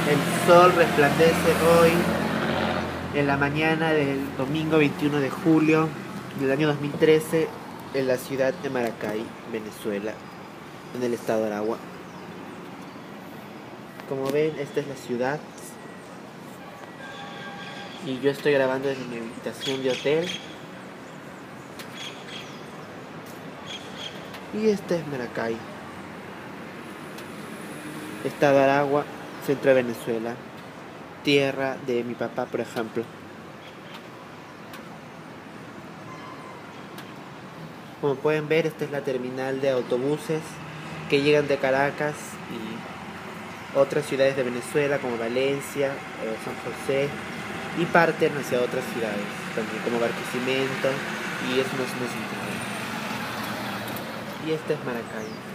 El sol resplandece hoy en la mañana del domingo 21 de julio del año 2013 en la ciudad de Maracay, Venezuela, en el estado de Aragua. Como ven, esta es la ciudad y yo estoy grabando desde mi habitación de hotel. Y este es Maracay, estado de Aragua, centro de Venezuela, tierra de mi papá, por ejemplo. Como pueden ver, esta es la terminal de autobuses que llegan de Caracas y otras ciudades de Venezuela como Valencia, San José, y parten hacia otras ciudades también como Barquisimeto, y eso no es muy central. Y este es Maracay.